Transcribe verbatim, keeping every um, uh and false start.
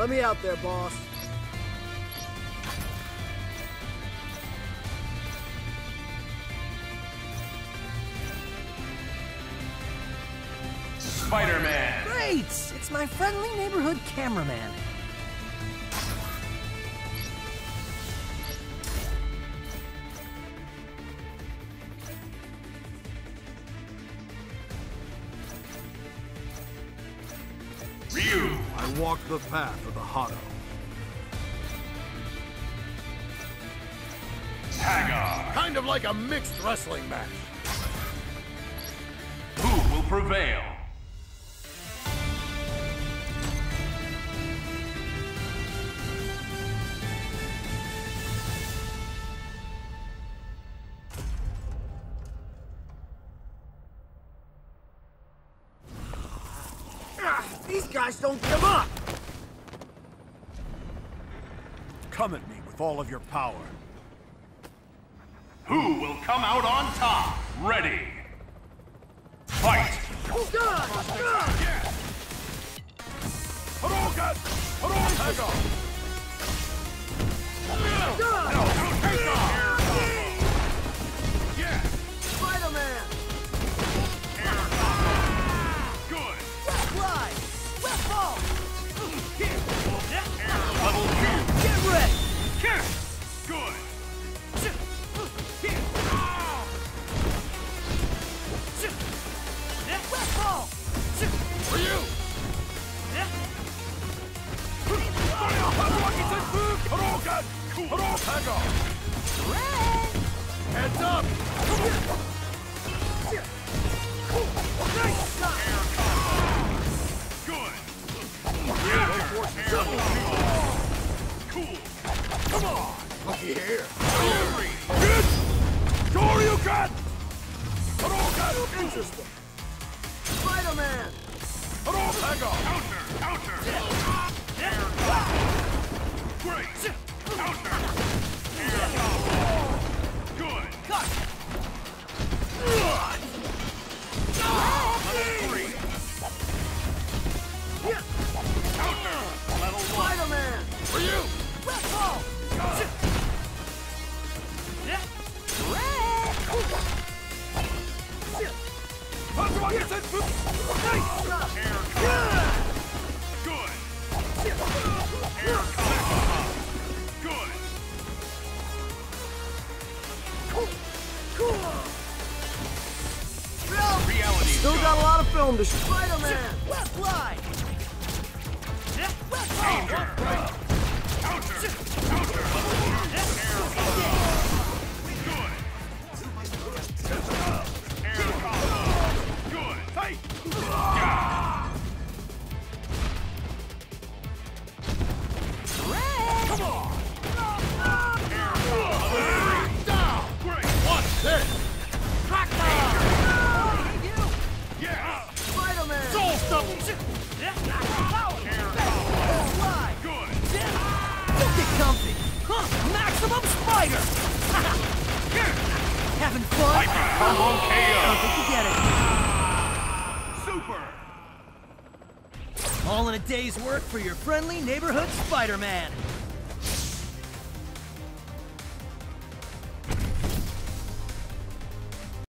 Let me out there, boss. Spider-Man! Great! It's my friendly neighborhood cameraman. Ryu! I walk the path of the Hado. Hagar! Kind of like a mixed wrestling match. Who will prevail? These guys don't give up! Come at me with all of your power. Who will come out on top? Ready! Fight! Oh, God! God! Hadouken! Hadouken! God! No, no, take off! Yeah! Spider-Man! Air combo! Good! Fly! Left ball! Air level two! Get ready! Good! Left ball! For you! Hadouken! Hadouken! Heads up! Nice shot! Air combo! Good! Counter! Air combo! Cool! Come on! Looky here! Fury! Good! Shoryuken! Hadouken! Interesting. Spider-Man! Hadouken! Counter! Counter! Air combo! Great! Counter! Air combo! Good! Cut! Level three! Yeah. Counter! Level one! Spider-Man! For you! Left ball! Nice shot! Air combo! Good! Air combo! Good! Reality Still show. got a lot of film to shoot. Spider-Man! Left line! Left ball! Danger! Counter! Counter! Air combo! Good! Air combo! Good! Hey! Yeah! Come on! Air combo! Down! Great! What's this? Yeah! Spider-Man! Soul Stubble! Air combo! Slide! Good! Don't get comfy! Huh, maximum spider! Having fun? Hyper combo I don't K think you get it. O! Super! All in a day's work for your friendly neighborhood Spider-Man.